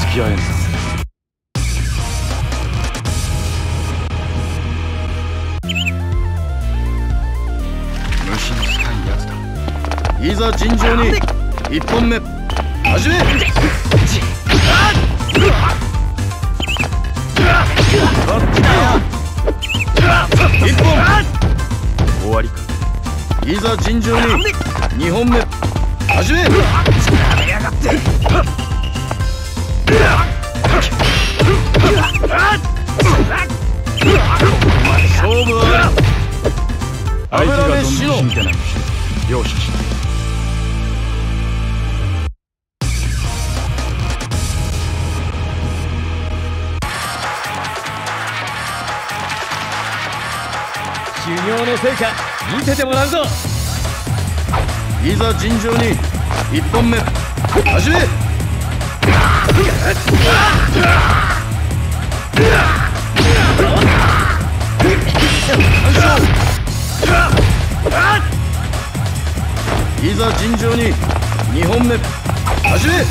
付き合えんぞ。虫の使いやつだ。いざ尋常に1本目始め。1本終わりか。いざ尋常に2本目始め。勝負は相手がどんな真剣なのか容赦しない。 修行の成果見せてもらうぞ。 いざ尋常に1本目始め。いざ尋常に2本目始め。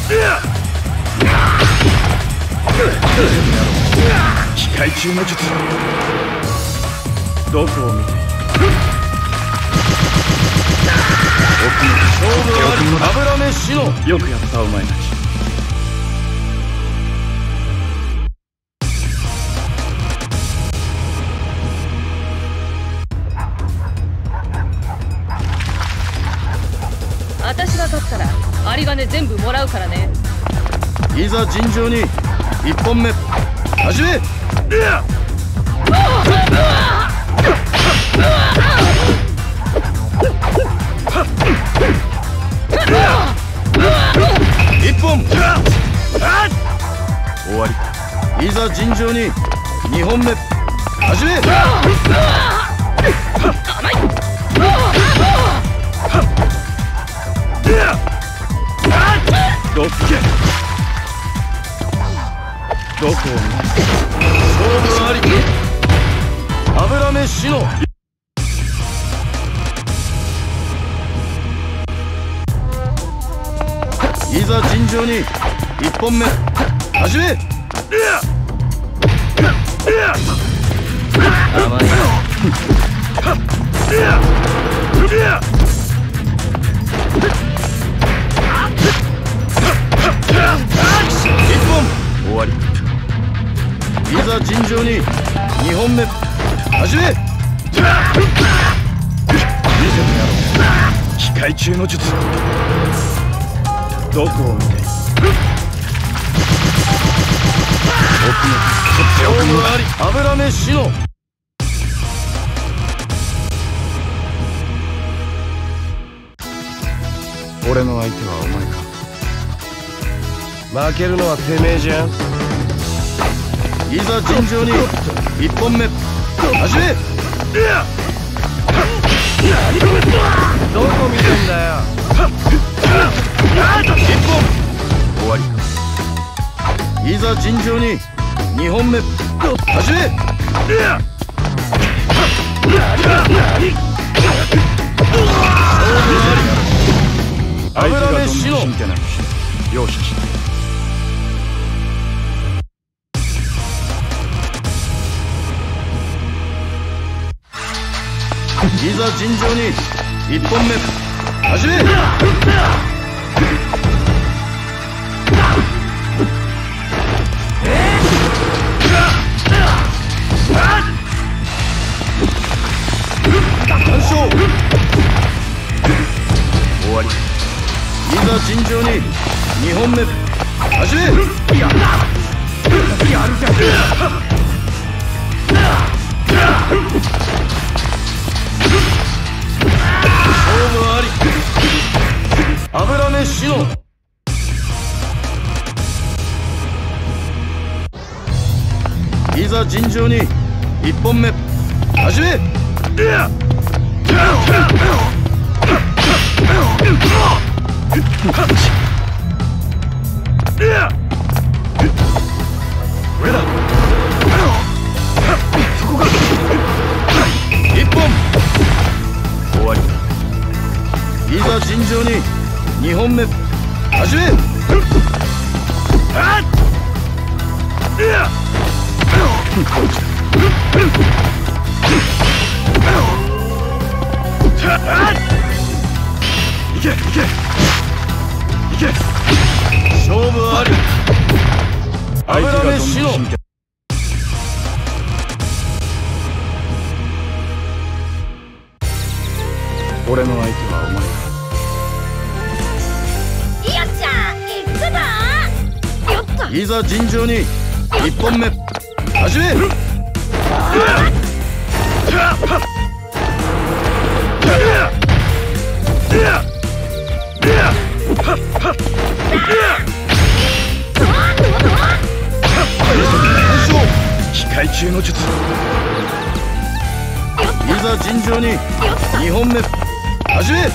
機械中の術どこを見て勝負は油飯のよくやったお前たち。 私が勝ったら有り金全部もらうからね。 いざ尋常に1本目始め。1本終わりか。いざ尋常に2本目始め。どこを見勝負あり油飯のいざ尋常に1本目始め。甘い1本終わり。いざ尋常に2本目始め。見せてやろう機械中の術どこを見て奥のあり油飯の俺の相手はお前か。負けるのはてめえじゃん。いざ尋常に1本目始め。どこ見てんだよ。1本終わりか。いざ尋常に2本目始め。油飯の真剣なの容赦しない。いざ尋常に1本目始め。完勝終わり。いざ尋常に2本目始め。やるじゃん。勝負あり油飯のいざ尋常に1本目始め。これだ。1本終わり。いざ尋常に2本目始め。 いけいけいけ、勝負あり。油飯の俺の相手はお前だ。 よっしゃ行くぞ。よっといざ尋常に1本目始め。機械中の術。いざ尋常に2本目始め。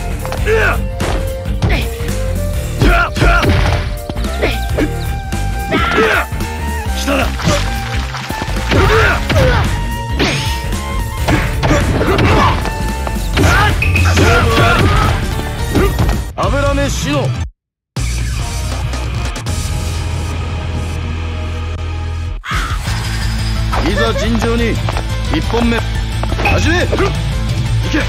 来たな。油飯のいざ尋常に1本目始め。いけ。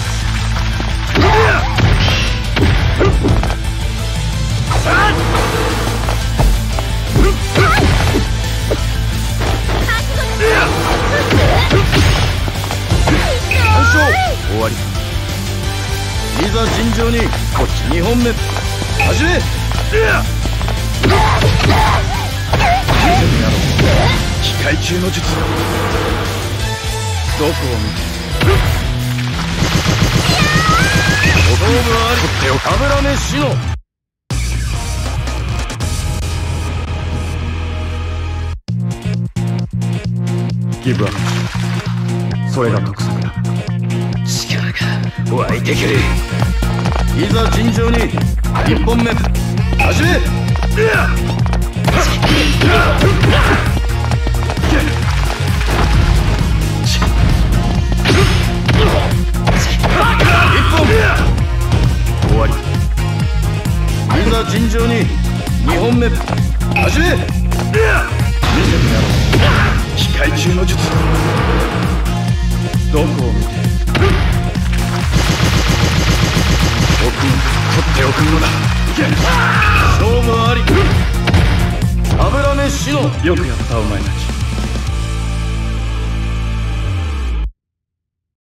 完勝。終わり。いざ尋常に2本目始め。機械中の術。どこを見て勝負あり。油飯のギブアップ。それが得策だ。力が湧いてくる。いざ尋常に1本目始め。終わり。いざ尋常に2本目始め。見せてやろう。機械中の術。どこを見て取っておくものだ。勝負あり。油飯のよくやったお前たち。